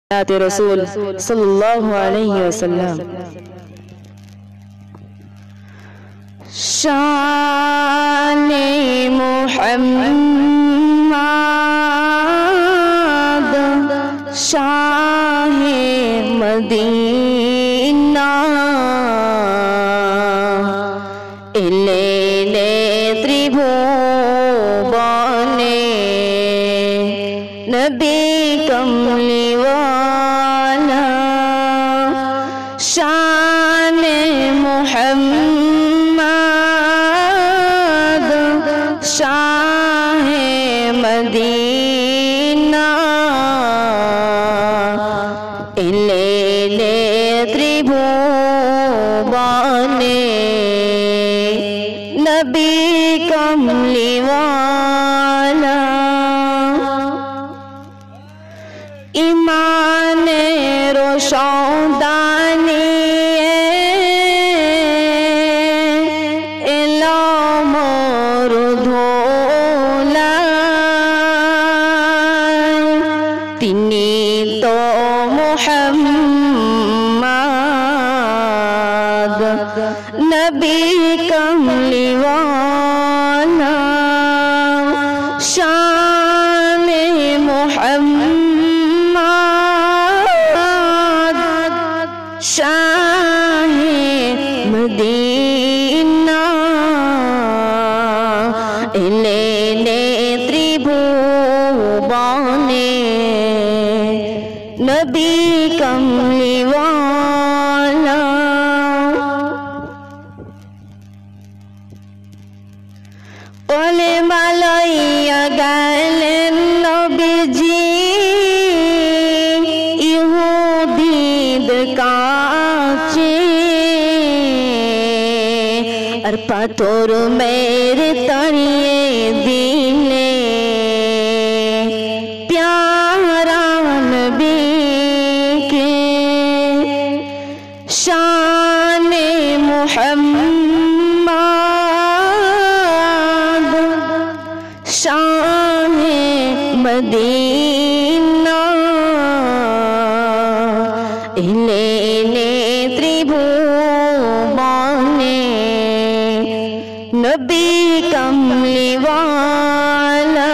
रसूल सल्लल्लाहु अलैहि वसल्लम। शाने मुहम्मद शाहे मदीना इलेले त्रिभुवने नबी कमली वाला। शान मुहम्मद शाहे मदीना इलेले त्रिभुवने नबी कमली वाला। ईमान रोशनदानी इल्म धोला तिनी तो मुहम्मद नबी कमली वाला। शान मुहम्मद शाहे मदीना इलेले त्रिभुवने नबी कमली वाला। ओले मालैया गैलेन नबीजी इहुदीद काचे और पाथर मेरे तड़िए दिले प्यारा नबी के। शान मुहम्मद शाहे मदीना इलेले त्रिभुवने नबी कमली वाला।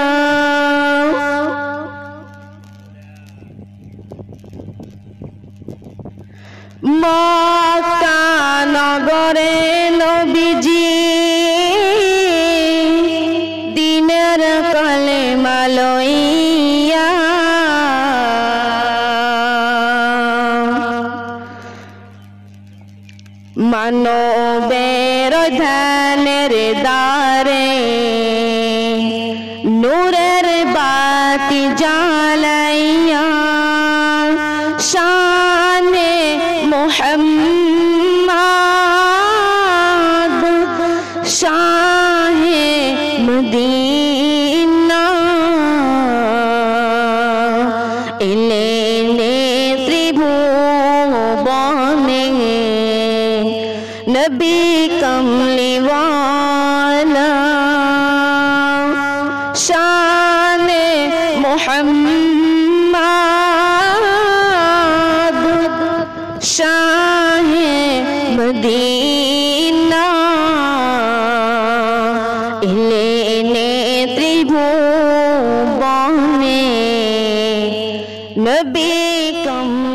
मक्का नगरे नबीजी दिनेर कलेमा लइया मानवेर ध्यानेर दारे नूरेर बाती जालाइया। शाने मुहम्मद शाहे मदीना इलेले त्रिभुवने नबी कमली वाला। शान मुहम्मद शाहे मदीना इलेले त्रिभुवने नबी कमली